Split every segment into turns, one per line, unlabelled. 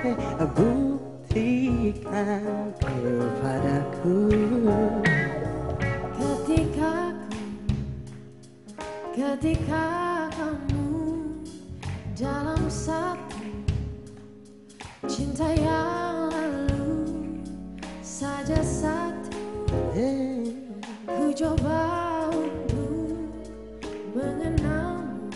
buktikan kepadaku.
Ketika kamu dalam satu cinta yang lalu saja satu, ku coba untuk mengenalmu,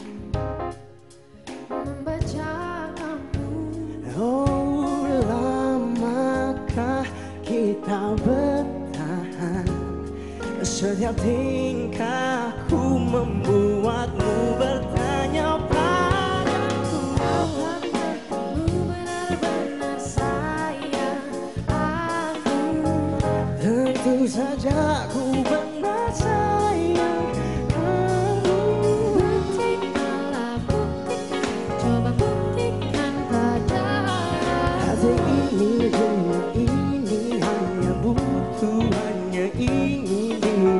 membaca kamu.
Oh, lamakah kita bertahan? Setiap tingkahku membuatmu bertanya padaku.
Apakah kamu benar-benar sayang aku?
Tentu saja ku benar sayang kamu.
Buktikanlah, buktikan, coba buktikan padaku.
Hati ini, dunia ini hanya butuh, hanya ingin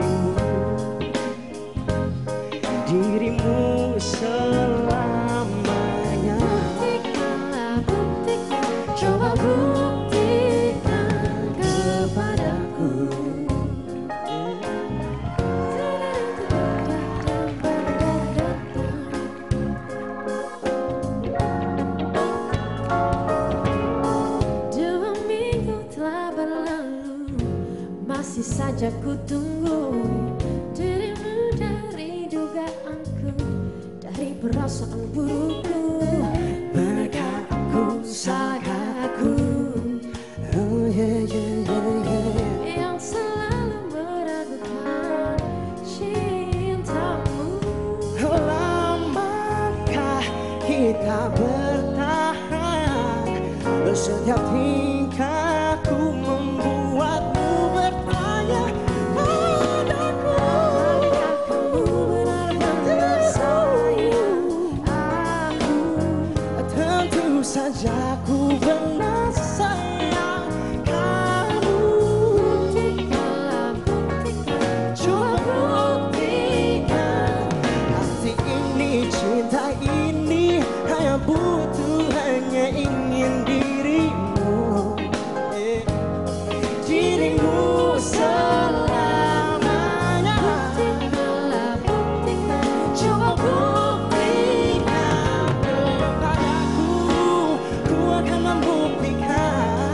dirimu selamanya.
Buktikanlah, buktikan, coba buktikan kepadaku. Dua minggu telah berlalu, masih saja ku tunggu dirimu dari dugaanku, dari perasaan burukku.
Benarkah aku, salahkah aku? Oh yeah, yeah, yeah, yeah.
Yang selalu meragukan cintamu.
Lamakah kita bertahan? Setiap tingkahku membuatmu bertanya padaku.
Apakah kamu benar-benar sayang aku?
Tentu saja ku benar sayang kamu.
Buktikanlah, buktikan,
Coba buktikan. Hati ini, cinta ini hanya butuh, hanya ingin dirimu, dirimu selamanya.
buktikanlah, buktikan,
Coba buktikan kepadaku, ku akan membuktikan.